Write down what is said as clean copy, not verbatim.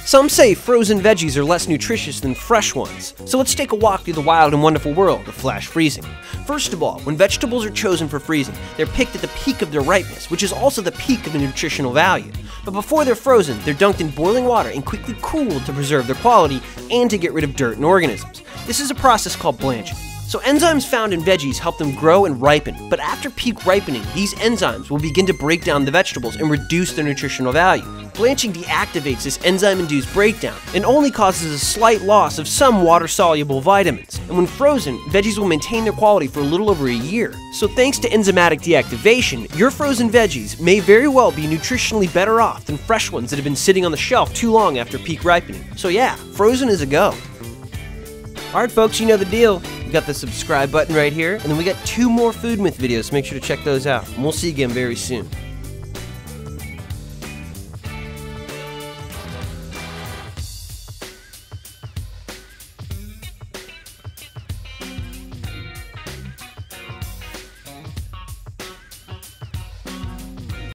Some say frozen veggies are less nutritious than fresh ones, so let's take a walk through the wild and wonderful world of flash freezing. First of all, when vegetables are chosen for freezing, they're picked at the peak of their ripeness, which is also the peak of the nutritional value. But before they're frozen, they're dunked in boiling water and quickly cooled to preserve their quality and to get rid of dirt and organisms. This is a process called blanching. So enzymes found in veggies help them grow and ripen, but after peak ripening, these enzymes will begin to break down the vegetables and reduce their nutritional value. Blanching deactivates this enzyme-induced breakdown and only causes a slight loss of some water-soluble vitamins. And when frozen, veggies will maintain their quality for a little over a year. So thanks to enzymatic deactivation, your frozen veggies may very well be nutritionally better off than fresh ones that have been sitting on the shelf too long after peak ripening. So yeah, frozen is a go. Alright folks, you know the deal. We got the subscribe button right here, and then we got 2 more Food Myth videos, so make sure to check those out. And we'll see you again very soon.